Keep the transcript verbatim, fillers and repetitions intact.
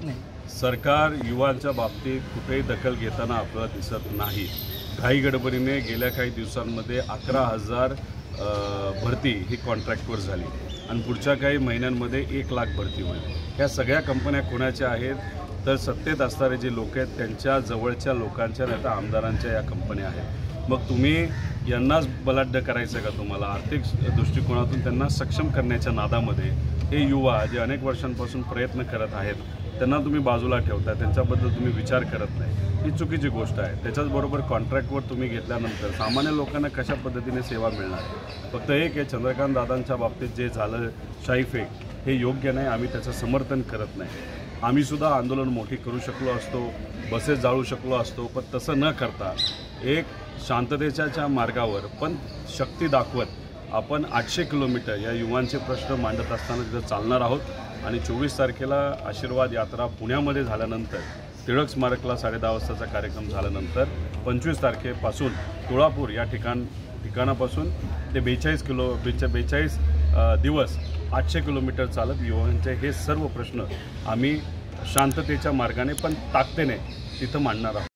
दिसत नाही। सरकार युवांच्या बाबतीत कुठेही दखल घेताना आपल्याला दिसत नाही। घाई गडबडीने गेल्या काही दिवसांमध्ये अकरा हजार भरती ही कॉन्ट्रॅक्टवर झाली आणि पुढच्या काही महिन्यांमध्ये एक लाख भरती होईल। ह्या सगळ्या कंपन्या कोणाच्या आहेत तर सत्तेत असणारे जे लोक आहेत त्यांच्या जवळच्या लोकांच्या नाही तर आमदारांच्या या कंपन्या आहेत। मग तुम्ही यांनाच बलाढ्य करायचं का? तुम्हाला आर्थिक दृष्टिकोनातून त्यांना सक्षम करण्याच्या नादामध्ये हे युवा जे अनेक वर्षांपासून प्रयत्न करत आहेत त्यांना तुम्ही बाजूला ठेवता, त्यांच्याबद्दल तुम्ही विचार करत नाही, ही चुकीची गोष्ट आहे। त्याच्याचबरोबर कॉन्ट्रॅक्टवर तुम्ही घेतल्यानंतर सामान्य लोकांना कशा पद्धतीने सेवा मिळणार? फक्त एक आहे, चंद्रकांत दादांच्या बाबतीत जे झालं शाईफेक हे योग्य नाही, आम्ही त्याचं समर्थन करत नाही। आम्हीसुद्धा आंदोलन मोठी करू शकलो असतो, बसेस जाळू शकलो असतो, पण तसं न करता एक शांततेच्या मार्गावर पण शक्ती दाखवत आपण आठशे किलोमीटर या युवांचे प्रश्न मांडत असताना तिथं चालणार आहोत। आणि चोवीस तारखेला आशीर्वाद यात्रा पुण्यामध्ये झाल्यानंतर टिळक स्मारकला साडे दहा वाजताचा कार्यक्रम झाल्यानंतर पंचवीस तारखेपासून तुळापूर या ठिकाण ठिकाणापासून ते बेचाळीस किलो बेचा बेचाळीस दिवस आठशे किलोमीटर चालत युवांचे हे सर्व प्रश्न आम्ही शांततेच्या मार्गाने पण ताकदीने तिथं मांडणार आहोत।